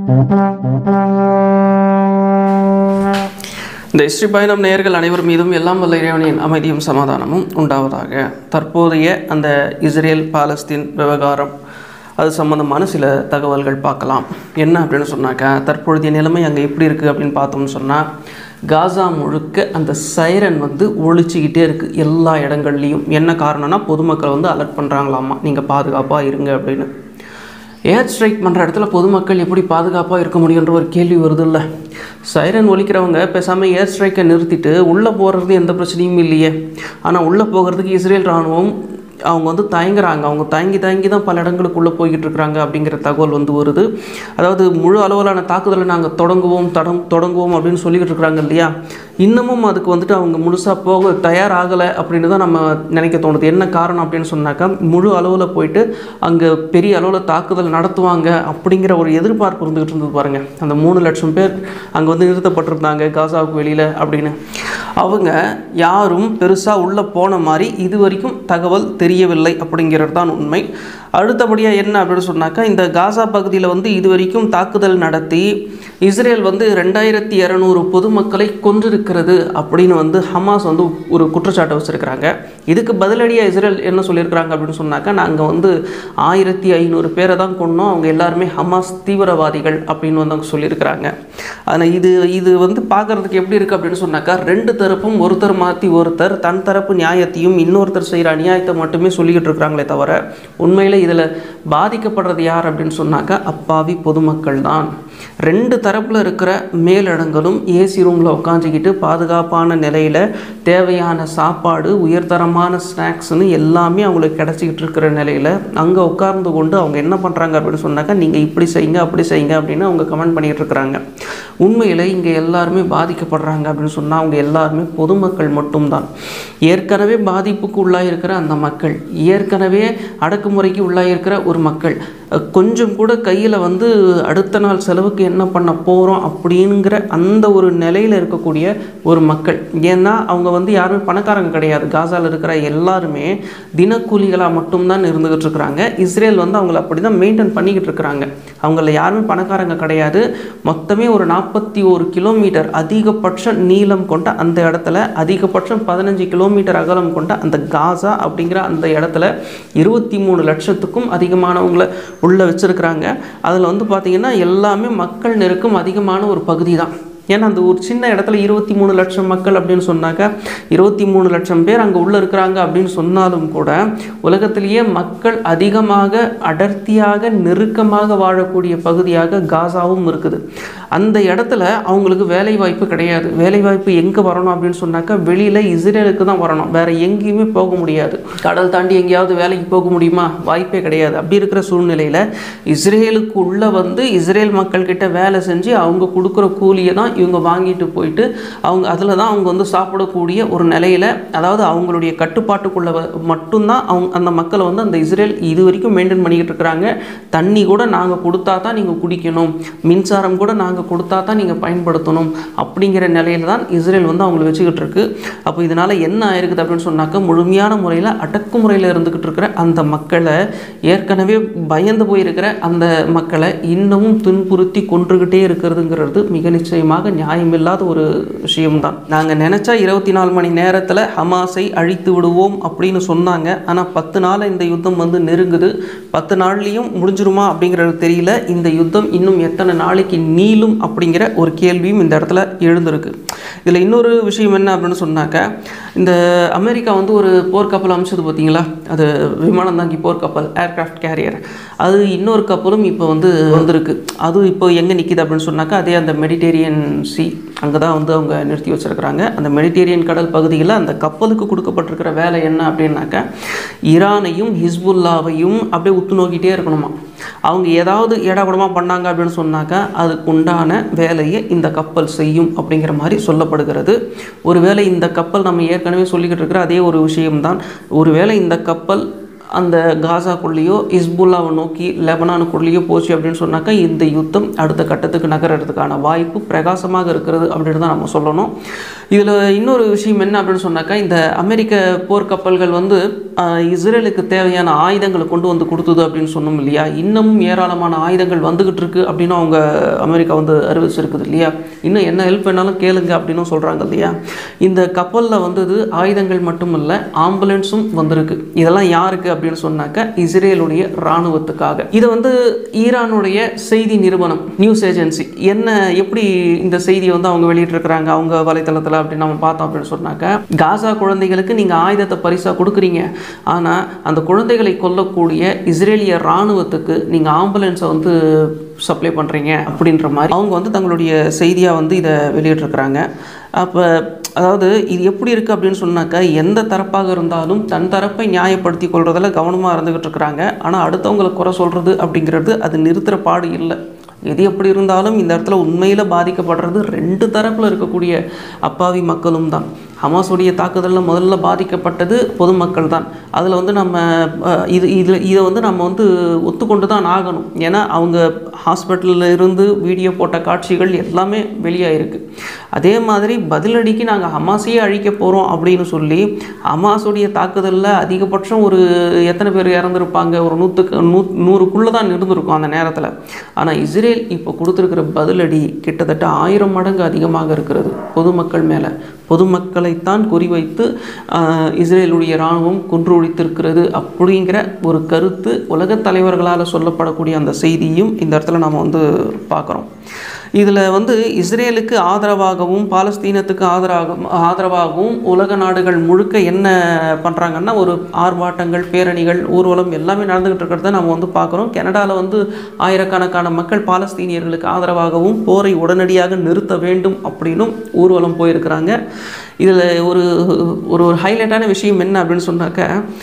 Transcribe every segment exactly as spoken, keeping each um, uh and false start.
இந்த ஹிஸ்டரி பயணம் நேயர்கள் அனைவர் மீதும் எல்லாம் வல்ல இறைவனின் அமைதியும் சமாதானமும் உண்டாவதாக. தற்போதைய அந்த இஸ்ரேல் பாலஸ்தீன் விவகாரம் அது சம்மந்தமான சில தகவல்கள் பார்க்கலாம். என்ன அப்படின்னு சொன்னாக்கா, தற்பொழுதைய நிலைமை அங்கே எப்படி இருக்குது அப்படின்னு பார்த்தோம்னு சொன்னால், காசா முழுக்க அந்த சைரன் வந்து ஒழிச்சிக்கிட்டே இருக்குது எல்லா இடங்கள்லையும். என்ன காரணம்னா, பொதுமக்கள் வந்து அலர்ட் பண்ணுறாங்களாமா, நீங்கள் பாதுகாப்பாக இருங்க அப்படின்னு. ஏர் ஸ்ட்ரைக் பண்ணுற இடத்துல பொதுமக்கள் எப்படி பாதுகாப்பாக இருக்க முடியுன்ற ஒரு கேள்வி வருது இல்லை. சைரன் ஒலிக்கிறவங்க பேசாமல் ஏர் ஸ்ட்ரைக்கை நிறுத்திட்டு உள்ளே போகிறது எந்த பிரச்சனையும் இல்லையே. ஆனால் உள்ளே போகிறதுக்கு இஸ்ரேல் இராணுவம் அவங்க வந்து தயங்குறாங்க. அவங்க தயங்கி தயங்கி தான் பல இடங்களுக்குள்ளே போய்கிட்டு இருக்கிறாங்க அப்படிங்கிற தகவல் வந்து வருது. அதாவது முழு அளவிலான தாக்குதலை நாங்கள் தொடங்குவோம் தடம் தொடங்குவோம் அப்படின்னு சொல்லிக்கிட்டு இருக்கிறாங்க இல்லையா. இன்னமும் அதுக்கு வந்துட்டு அவங்க முழுசாக போக தயாராகலை அப்படின்னு தான் நம்ம நினைக்க தோணுது. என்ன காரணம் அப்படின்னு சொன்னாக்கா, முழு அளவில் போயிட்டு அங்கே பெரிய அளவில் தாக்குதல் நடத்துவாங்க அப்படிங்கிற ஒரு எதிர்பார்ப்பு இருந்துகிட்டு இருந்தது பாருங்கள். அந்த மூணு லட்சம் பேர் அங்கே வந்து நிறுத்தப்பட்டிருந்தாங்க காசாவுக்கு வெளியில் அப்படின்னு. அவங்க யாரும் பெருசாக உள்ளே போன மாதிரி இது வரைக்கும் தகவல் தெரியவில்லை அப்படிங்கிறது தான் உண்மை. அடுத்தபடியாக என்ன அப்படின்னு சொன்னாக்கா, இந்த காசா பகுதியில் வந்து இது வரைக்கும் தாக்குதல் நடத்தி இஸ்ரேல் வந்து ரெண்டாயிரத்தி இரநூறு பொதுமக்களை கொன்றிருக்கிறது அப்படின்னு வந்து ஹமாஸ் வந்து ஒரு குற்றச்சாட்டை வச்சுருக்கிறாங்க. இதுக்கு பதிலடியாக இஸ்ரேல் என்ன சொல்லியிருக்கிறாங்க அப்படின்னு சொன்னாக்கா, நாங்கள் வந்து ஆயிரத்தி ஐநூறு பேரை தான் கொன்னோம், அவங்க எல்லாருமே ஹமாஸ் தீவிரவாதிகள் அப்படின்னு வந்து அவங்க சொல்லியிருக்கிறாங்க. ஆனால் இது இது வந்து பார்க்குறதுக்கு எப்படி இருக்குது அப்படின்னு சொன்னாக்கா, ரெண்டு தரப்பும் ஒருத்தர் மாற்றி ஒருத்தர் தன் தரப்பு நியாயத்தையும் இன்னொருத்தர் செய்கிற அநியாயத்தை மட்டுமே சொல்லிக்கிட்டு இருக்கிறாங்களே தவிர, உண்மையில் இதில் பாதிக்கப்படுறது யார் அப்படின்னு சொன்னாக்கா, அப்பாவி பொதுமக்கள் தான். ரெண்டு தரப்பில் இருக்கிற மேலிடங்களும் ஏசி ரூமில் உட்காந்துக்கிட்டு பாதுகாப்பான நிலையில் தேவையான சாப்பாடு உயர்தரமான ஸ்நாக்ஸ்னு எல்லாமே அவங்களுக்கு கிடச்சிக்கிட்டு இருக்கிற நிலையில் அங்கே உட்கார்ந்து கொண்டு அவங்க என்ன பண்ணுறாங்க அப்படின்னு சொன்னாக்கா, நீங்கள் இப்படி செய்யுங்க அப்படி செய்யுங்க அப்படின்னு அவங்க கமெண்ட் பண்ணிகிட்டு இருக்கிறாங்க. உண்மையில் இங்கே எல்லாருமே பாதிக்கப்படுறாங்க அப்படின்னு சொன்னால் அவங்க எல்லாருமே பொதுமக்கள் மட்டும்தான். ஏற்கனவே பாதிப்புக்கு உள்ளாயிருக்கிற அந்த மக்கள், ஏற்கனவே அடக்குமுறைக்கு உள்ளாயிருக்கிற ஒரு மக்கள், கொஞ்சம் கூட கையில் வந்து அடுத்த நாள் செலவுக்கு என்ன பண்ண போகிறோம் அப்படிங்கிற அந்த ஒரு நிலையில் இருக்கக்கூடிய ஒரு மக்கள். ஏன்னா அவங்க வந்து யாருமே பணக்காரங்க கிடையாது. காசாவில் இருக்கிற எல்லாருமே தினக்கூலிகளாக மட்டும்தான் இருந்துக்கிட்டு இருக்கிறாங்க. இஸ்ரேல் வந்து அவங்கள அப்படி தான் மெயின்டைன் பண்ணிக்கிட்டு இருக்கிறாங்க. அவங்கள யாருமே பணக்காரங்க கிடையாது. மொத்தமே ஒரு நாற்பத்தி ஒரு கிலோமீட்டர் அதிகபட்ச நீளம் கொண்ட அந்த இடத்துல, அதிகபட்சம் பதினஞ்சு கிலோமீட்டர் அகலம் கொண்ட அந்த காசா அப்படிங்கிற அந்த இடத்துல இருபத்தி மூணு லட்சத்துக்கும் அதிகமானவங்களை உள்ளே வச்சுருக்கிறாங்க. அதில் வந்து பார்த்திங்கன்னா எல்லாமே மக்கள் நெருக்கம் அதிகமான ஒரு பகுதி தான். ஏன்னா அந்த ஒரு சின்ன இடத்துல இருபத்தி மூணு லட்சம் மக்கள் அப்படின்னு சொன்னாக்கா, இருபத்தி மூணு லட்சம் பேர் அங்கே உள்ளே இருக்கிறாங்க அப்படின்னு சொன்னாலும் கூட உலகத்திலேயே மக்கள் அதிகமாக அடர்த்தியாக நெருக்கமாக வாழக்கூடிய பகுதியாக காசாவும் இருக்குது. அந்த இடத்துல அவங்களுக்கு வேலை வாய்ப்பு கிடையாது. வேலை வாய்ப்பு எங்கே வரணும் அப்படின்னு சொன்னாக்கா, வெளியில் இஸ்ரேலுக்கு தான் வரணும், வேறு எங்கேயுமே போக முடியாது. கடல் தாண்டி எங்கேயாவது வேலைக்கு போக முடியுமா? வாய்ப்பே கிடையாது. அப்படி இருக்கிற சூழ்நிலையில் இஸ்ரேலுக்கு உள்ளே வந்து இஸ்ரேல் மக்கள்கிட்ட வேலை செஞ்சு அவங்க கொடுக்குற கூலியை தான் இவங்க வாங்கிட்டு போயிட்டு அவங்க அதில் தான் அவங்க வந்து சாப்பிடக்கூடிய ஒரு நிலையில், அதாவது அவங்களுடைய கட்டுப்பாட்டுக்குள்ளே மட்டும்தான் அவங்க அந்த மக்களை வந்து அந்த இஸ்ரேல் இது வரைக்கும் மெயின்டைன் பண்ணிக்கிட்டு இருக்கிறாங்க. தண்ணி கூட நாங்கள் கொடுத்தா தான் நீங்கள் குடிக்கணும், மின்சாரம் கூட நாங்கள் கொடுத்தா தான் நீங்கள் பயன்படுத்தணும் அப்படிங்கிற நிலையில் தான் இஸ்ரேல் வந்து அவங்களை வச்சுக்கிட்டு இருக்கு. அப்போ இதனால் என்ன ஆயிருக்குது அப்படின்னு சொன்னாக்க, முழுமையான முறையில் அடக்குமுறையில் இருந்துக்கிட்டு இருக்கிற அந்த மக்களை, ஏற்கனவே பயந்து போயிருக்கிற அந்த மக்களை இன்னமும் துன்புறுத்தி கொன்றுக்கிட்டே இருக்கிறதுங்கிறது மிக நிச்சயமாக நியாயமில்லாத ஒரு விஷயம்தான். நாங்கள் நினச்சா இருபத்தி நாலு மணி நேரத்தில் ஹமாஸை அழித்து விடுவோம் அப்படின்னு சொன்னாங்க. ஆனால் பத்து நாள் இந்த யுத்தம் வந்து நெருங்குது. பத்து நாள்லேயும் முடிஞ்சிருமா அப்படிங்கிறது தெரியல. இந்த யுத்தம் இன்னும் எத்தனை நாளைக்கு நீளும் அப்படிங்கிற ஒரு கேள்வியும் இந்த இடத்துல எழுந்திருக்கு. இதில் இன்னொரு விஷயம் என்ன அப்படின்னு சொன்னாக்க, இந்த அமெரிக்கா வந்து ஒரு போர்க்கப்பல் அமைச்சது பார்த்தீங்களா, அது விமானம் தாங்கி போர்க்கப்பல், ஏர்கிராஃப்ட் கேரியர், அது இன்னொரு கப்பலும் இப்போ வந்து வந்திருக்கு. அது இப்போ எங்கே நிற்கிது அப்படின்னு சொன்னாக்கா, அதே அந்த மெடிட்டேரியன் சி அங்கே தான் வந்து அவங்க நிறுத்தி வச்சுருக்கிறாங்க. அந்த மெடிட்டேரியன் கடல் பகுதியில் அந்த கப்பலுக்கு கொடுக்கப்பட்டிருக்கிற வேலை என்ன அப்படின்னாக்கா, ஈரானையும் ஹிஸ்புல்லாவையும் அப்படியே உத்து நோக்கிட்டே இருக்கணுமா. அவங்க ஏதாவது ஏடாகுடமாக பண்ணாங்க அப்படின்னு சொன்னாக்கா அதுக்கு உண்டான வேலையை இந்த கப்பல் செய்யும் அப்படிங்கிற மாதிரி சொல்லப்படுகிறது. ஒருவேளை இந்த கப்பல் நம்ம ஏற்கனவே சொல்லிக்கிட்டு இருக்கிற அதே ஒரு விஷயம்தான். ஒருவேளை இந்த கப்பல் அந்த காசாக்குள்ளேயோ இஸ்புல்லாவை நோக்கி லெபனானுக்குள்ளேயோ போச்சு அப்படின்னு சொன்னாக்கா இந்த யுத்தம் அடுத்த கட்டத்துக்கு நகர்றதுக்கான வாய்ப்பு பிரகாசமாக இருக்கிறது அப்படின்னு தான் நம்ம சொல்லணும். இதில் இன்னொரு விஷயம் என்ன அப்படின்னு சொன்னாக்கா, இந்த அமெரிக்க போர்க்கப்பல்கள் வந்து இஸ்ரேலுக்கு தேவையான ஆயுதங்களை கொண்டு வந்து கொடுத்தது அப்படின்னு சொன்னோம் இல்லையா, இன்னமும் ஏராளமான ஆயுதங்கள் வந்துக்கிட்டு இருக்கு அப்படின்னு அவங்க அமெரிக்கா வந்து அறிவிச்சிருக்குது இல்லையா. இன்னும் என்ன ஹெல்ப் வேணாலும் கேளுங்க அப்படின்னு சொல்கிறாங்க இல்லையா. இந்த கப்பலில் வந்தது ஆயுதங்கள் மட்டும் இல்லை, ஆம்புலன்ஸும் வந்திருக்கு. இதெல்லாம் யாருக்கு அப்படின்னு சொன்னாக்க இஸ்ரேலுடைய இராணுவத்துக்காக. இதை வந்து ஈரானுடைய செய்தி நிறுவனம் நியூஸ் ஏஜென்சி என்ன எப்படி இந்த செய்தியை வந்து அவங்க வெளியிட்டிருக்கிறாங்க அவங்க வலைத்தளத்தில் அப்படின்னு நம்ம பார்த்தோம் அப்படின்னு சொன்னாக்க, காசா குழந்தைகளுக்கு நீங்கள் ஆயுதத்தை பரிசாக கொடுக்குறீங்க, ஆனால் அந்த குழந்தைகளை கொல்லக்கூடிய இஸ்ரேலிய இராணுவத்துக்கு நீங்கள் ஆம்புலன்ஸை வந்து சப்ளை பண்ணுறீங்க அப்படின்ற மாதிரி அவங்க வந்து தங்களுடைய செய்தியாக வந்து இதை வெளியிட்டிருக்கிறாங்க. அப்போ அதாவது இது எப்படி இருக்குது அப்படின்னு சொன்னாக்கா, எந்த தரப்பாக இருந்தாலும் தன் தரப்பை நியாயப்படுத்தி கொள்றதில் கவனமாக இருந்துக்கிட்டு இருக்கிறாங்க. ஆனால் அடுத்தவங்களை குறை சொல்கிறது அப்படிங்கிறது அது நிறுத்துகிற பாடு இல்லை. எது எப்படி இருந்தாலும் இந்த இடத்துல உண்மையில் பாதிக்கப்படுறது ரெண்டு தரப்பில் இருக்கக்கூடிய அப்பாவி மக்களும் தான். ஹமாஸுடைய தாக்குதலில் முதல்ல பாதிக்கப்பட்டது பொதுமக்கள் தான். அதில் வந்து நம்ம இது இதில் இதை வந்து நம்ம வந்து ஒத்துக்கொண்டு தான் ஆகணும். ஏன்னா அவங்க ஹாஸ்பிட்டலில் இருந்து வீடியோ போட்ட காட்சிகள் எல்லாமே வெளியாகிருக்கு. அதே மாதிரி பதிலடிக்கு நாங்கள் ஹமாஸையே அழிக்க போகிறோம் அப்படின்னு சொல்லி ஹமாஸுடைய தாக்குதலில் அதிகபட்சம் ஒரு எத்தனை பேர் இறந்துருப்பாங்க, ஒரு நூற்றுக்கு நூ நூறுக்குள்ளே தான் இருந்திருக்கும் அந்த நேரத்தில். ஆனால் இஸ்ரேல் இப்போ கொடுத்துருக்கிற பதிலடி கிட்டத்தட்ட ஆயிரம் மடங்கு அதிகமாக இருக்கிறது பொதுமக்கள் மேலே. பொதுமக்களைத்தான் குறிவைத்து இஸ்ரேலுடைய இராணுவம் கொன்று ஒழித்திருக்கிறது அப்படிங்கிற ஒரு கருத்து உலகத் தலைவர்களால் சொல்லப்படக்கூடிய அந்த செய்தியும் இந்த இடத்துல நாம் வந்து பார்க்குறோம். இதில் வந்து இஸ்ரேலுக்கு ஆதரவாகவும் பாலஸ்தீனத்துக்கு ஆதரவாக ஆதரவாகவும் உலக நாடுகள் முழுக்க என்ன பண்ணுறாங்கன்னா, ஒரு ஆர்ப்பாட்டங்கள், பேரணிகள், ஊர்வலம் எல்லாமே நடந்துக்கிட்டு இருக்கிறத நம்ம வந்து பார்க்குறோம். கனடாவில் வந்து ஆயிரக்கணக்கான மக்கள் பாலஸ்தீனியர்களுக்கு ஆதரவாகவும் போரை உடனடியாக நிறுத்த வேண்டும் அப்படின்னும் ஊர்வலம் போயிருக்கிறாங்க. இதில் ஒரு ஒரு ஒரு ஹைலைட்டான விஷயம் என்ன அப்படின்னு சொன்னாக்க,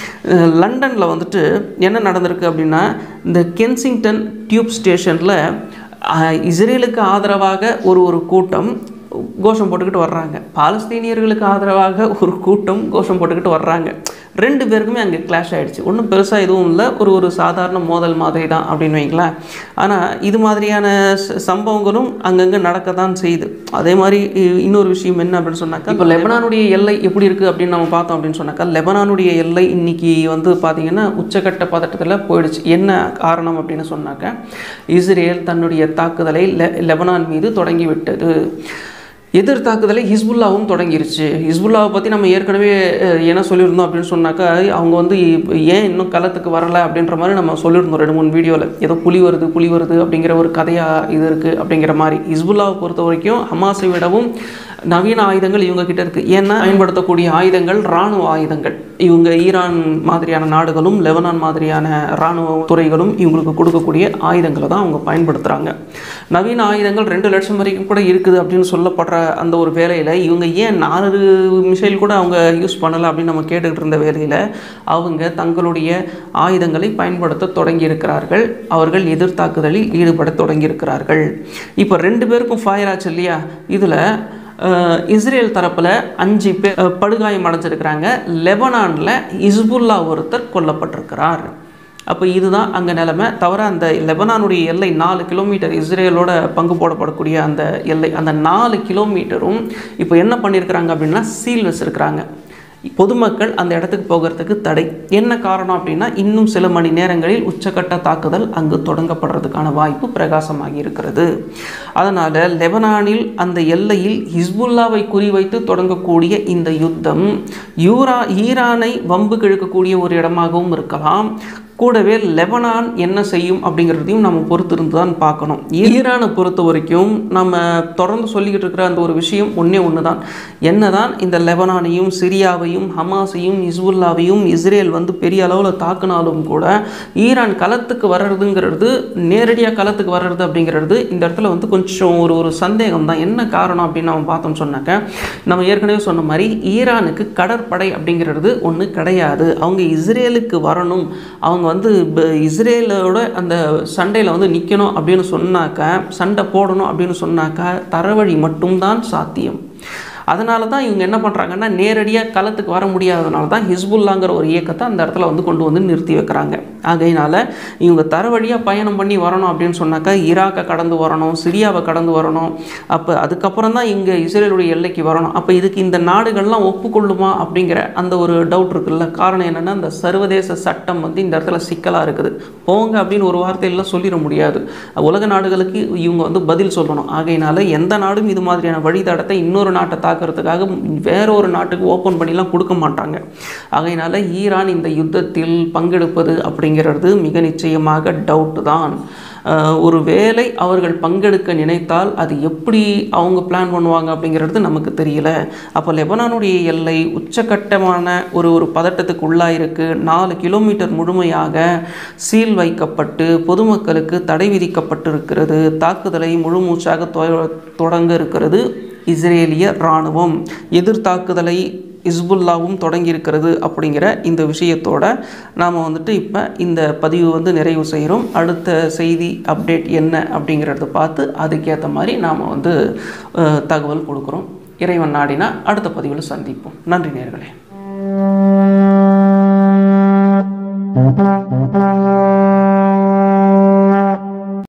லண்டனில் வந்துட்டு என்ன நடந்திருக்கு அப்படின்னா, இந்த கென்சிங்டன் டியூப் ஸ்டேஷனில் இஸ்ரேலுக்கு ஆதரவாக ஒரு ஒரு கூட்டம் கோஷம் போட்டுக்கிட்டு வர்றாங்க, பாலஸ்தீனியர்களுக்கு ஆதரவாக ஒரு கூட்டம் கோஷம் போட்டுக்கிட்டு வர்றாங்க. ரெண்டு பேருக்குமே அங்கே கிளாஷ் ஆகிடுச்சு. ஒன்றும் பெருசாக எதுவும் இல்லை, ஒரு ஒரு சாதாரண மோதல் மாதிரி தான் அப்படின்னு வைங்களேன். ஆனால் இது மாதிரியான சம்பவங்களும் அங்கங்கே நடக்க தான் செய்யுது. அதே மாதிரி இன்னொரு விஷயம் என்ன அப்படின்னு சொன்னாக்கா, இப்போ லெபனானுடைய எல்லை எப்படி இருக்குது அப்படின்னு நம்ம பார்த்தோம் அப்படின்னு சொன்னாக்கா, லெபனானுடைய எல்லை இன்னைக்கு வந்து பார்த்திங்கன்னா உச்சக்கட்ட பதட்டத்தில் போயிடுச்சு. என்ன காரணம் அப்படின்னு சொன்னாக்கா, இஸ்ரேல் தன்னுடைய தாக்குதலை லெ லெபனான் மீது தொடங்கி விட்டது. எதிர் தாக்குதலை ஹிஸ்புல்லாவும் தொடங்கிருச்சு. ஹிஸ்புல்லாவை பற்றி நம்ம ஏற்கனவே என்ன சொல்லியிருந்தோம் அப்படின்னு சொன்னாக்கா, அவங்க வந்து ஏன் இன்னும் களத்துக்கு வரலை அப்படின்ற மாதிரி நம்ம சொல்லியிருந்தோம் ரெண்டு மூணு வீடியோவில். ஏதோ புலி வருது புலி வருது அப்படிங்கிற ஒரு கதையாக இது இருக்குது அப்படிங்கிற மாதிரி. ஹிஸ்புல்லாவை பொறுத்த வரைக்கும் ஹமாஸை விடவும் நவீன ஆயுதங்கள் இவங்க கிட்ட இருக்குது. ஏன்னா பயன்படுத்தக்கூடிய ஆயுதங்கள் இராணுவ ஆயுதங்கள். இவங்க ஈரான் மாதிரியான நாடுகளும் லெபனான் மாதிரியான இராணுவ துறைகளும் இவங்களுக்கு கொடுக்கக்கூடிய ஆயுதங்களை தான் அவங்க பயன்படுத்துகிறாங்க. நவீன ஆயுதங்கள் ரெண்டு லட்சம் வரைக்கும் கூட இருக்குது அப்படின்னு சொல்லப்படுற அந்த ஒரு வேலையில் இவங்க ஏன் நாலு மிசைல் கூட அவங்க யூஸ் பண்ணலை அப்படின்னு நம்ம கேட்டுக்கிட்டு இருந்த வேலையில் அவங்க தங்களுடைய ஆயுதங்களை பயன்படுத்த தொடங்கியிருக்கிறார்கள். அவர்கள் எதிர்த்தாக்குதலில் ஈடுபட தொடங்கியிருக்கிறார்கள். இப்போ ரெண்டு பேருக்கும் ஃபயர் ஆச்சு இல்லையா. இதில் இஸ்ரேல் தரப்பில் அஞ்சு பேர் படுகாயம் அடைஞ்சிருக்கிறாங்க. லெபனானில் ஹிஸ்புல்லா ஒருத்தர் கொல்லப்பட்டிருக்கிறார். அப்போ இதுதான் அங்கே நிலைமை. தவிர அந்த லெபனானுடைய எல்லை நாலு கிலோமீட்டர் இஸ்ரேலோட பங்கு போடப்படக்கூடிய அந்த எல்லை, அந்த நாலு கிலோமீட்டரும் இப்போ என்ன பண்ணியிருக்கிறாங்க அப்படின்னா சீல் வச்சுருக்கிறாங்க. பொதுமக்கள் அந்த இடத்துக்கு போகிறதுக்கு தடை. என்ன காரணம் அப்படின்னா, இன்னும் சில மணி நேரங்களில் உச்சக்கட்ட தாக்குதல் அங்கு தொடங்கப்படுறதுக்கான வாய்ப்பு பிரகாசமாகி இருக்கிறது. அதனால் லெபனானில் அந்த எல்லையில் ஹிஸ்புல்லாவை குறிவைத்து தொடங்கக்கூடிய இந்த யுத்தம் யூரா ஈரானை வம்பு கிழக்கக்கூடிய ஒரு இடமாகவும் இருக்கலாம். கூடவே லெபனான் என்ன செய்யும் அப்படிங்கிறதையும் நம்ம பொறுத்திருந்து தான் பார்க்கணும். ஈரானை பொறுத்த வரைக்கும் நம்ம தொடர்ந்து சொல்லிக்கிட்டு இருக்கிற அந்த ஒரு விஷயம் ஒன்றே ஒன்று தான். என்ன தான் இந்த லெபனானையும் சிரியாவையும் ஹமாஸையும் ஹிஸ்புல்லாவையும் இஸ்ரேல் வந்து பெரிய அளவில் தாக்குனாலும் கூட ஈரான் களத்துக்கு வர்றதுங்கிறது, நேரடியாக களத்துக்கு வர்றது அப்படிங்கிறது இந்த இடத்துல வந்து கொஞ்சம் ஒரு ஒரு சந்தேகம் தான். என்ன காரணம் அப்படின்னு நம்ம பார்த்தோம்னு சொன்னாக்க, நம்ம ஏற்கனவே சொன்ன மாதிரி ஈரானுக்கு கடற்படை அப்படிங்கிறது ஒன்று கிடையாது. அவங்க இஸ்ரேலுக்கு வரணும், அவங்க வந்து இஸ்ரேலோட அந்த சண்டையில் வந்து நிற்கணும் அப்படின்னு சொன்னாக்க, சண்டை போடணும் அப்படின்னு சொன்னாக்க தரவழி மட்டும்தான் சாத்தியம். அதனால தான் இவங்க என்ன பண்ணுறாங்கன்னா நேரடியாக களத்துக்கு வர முடியாததுனால தான் ஹிஸ்புல்லாங்கிற ஒரு இயக்கத்தை அந்த இடத்துல வந்து கொண்டு வந்து நிறுத்தி வைக்கிறாங்க. ஆகையினால இவங்க தர வழியாக பயணம் பண்ணி வரணும் அப்படின்னு சொன்னாக்கா ஈராக்கை கடந்து வரணும், சிரியாவை கடந்து வரணும். அப்போ அதுக்கப்புறம் தான் இங்கே இஸ்ரேலுடைய எல்லைக்கு வரணும். அப்போ இதுக்கு இந்த நாடுகள்லாம் ஒப்புக்கொள்ளுமா அப்படிங்கிற அந்த ஒரு டவுட் இருக்குல்ல. காரணம் என்னென்னா அந்த சர்வதேச சட்டம் வந்து இந்த இடத்துல சிக்கலாக இருக்குது. போங்க அப்படின்னு ஒரு வார்த்தையெல்லாம் சொல்லிட முடியாது. உலக நாடுகளுக்கு இவங்க வந்து பதில் சொல்லணும். ஆகையினால எந்த நாடும் இது மாதிரியான வழித்தடத்தை இன்னொரு நாட்டை தாக்குறதுக்காக வேற ஒரு நாட்டுக்கு ஓப்பன் பண்ணிலாம் கொடுக்க மாட்டாங்க. ஆகையினால ஈரான் இந்த யுத்தத்தில் பங்கெடுப்பது அப்படிங்கிறது மிக நிச்சயமாக டவுட்டு தான். ஒரு வேளை அவர்கள் பங்கெடுக்க நினைத்தால் அது எப்படி அவங்க பிளான் பண்ணுவாங்க அப்படிங்கிறது நமக்கு தெரியல. அப்போ லெபனானுடைய எல்லை உச்சக்கட்டமான ஒரு ஒரு பதட்டத்துக்கு உள்ளாயிருக்கு. நாலு கிலோமீட்டர் முழுமையாக சீல் வைக்கப்பட்டு பொதுமக்களுக்கு தடை விதிக்கப்பட்டிருக்கிறது. தாக்குதலை முழுமூச்சாக தொடங்க இருக்கிறது இஸ்ரேலிய இராணுவம். எதிர்த்தாக்குதலை ஹிஸ்புல்லாவும் தொடங்கியிருக்கிறது அப்படிங்கிற இந்த விஷயத்தோட நாம் வந்துட்டு இப்போ இந்த பதிவு வந்து நிறைவு செய்கிறோம். அடுத்த செய்தி அப்டேட் என்ன அப்படிங்கிறத பார்த்து அதுக்கேற்ற மாதிரி நாம் வந்து தகவல் கொடுக்குறோம். இறைவன் நாடினா அடுத்த பதிவில் சந்திப்போம். நன்றி நேயர்களே.